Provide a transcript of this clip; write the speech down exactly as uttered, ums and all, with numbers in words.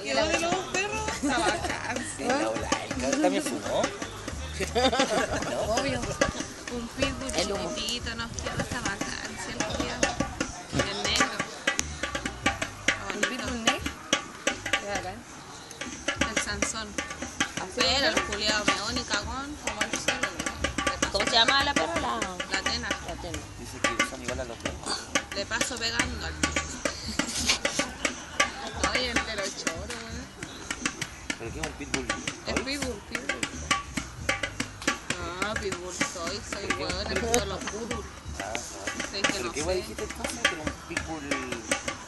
quedó de los perros. Está bacán. Sí, la Olaica también fumó. Obvio. Un pitbull chiquitito nos quedó, está bacán. Si el cuidado. El negro. ¿Un pitbull negro? Qué bacán. El Sansón. Pero el culiado meón y cagón como el suelo. ¿Cómo se llama la perra? La, La tena. la tena. Dice que son igual a los dos. Le paso pegando al Oye, entero choro, weón. ¿Pero qué es un pitbull? Es pitbull, pitbull. No, pitbull soy, soy weón, es todo lo puro. Ah, Soy que ¿pero no qué guay sé. dijiste entonces? ¿Que era un pitbull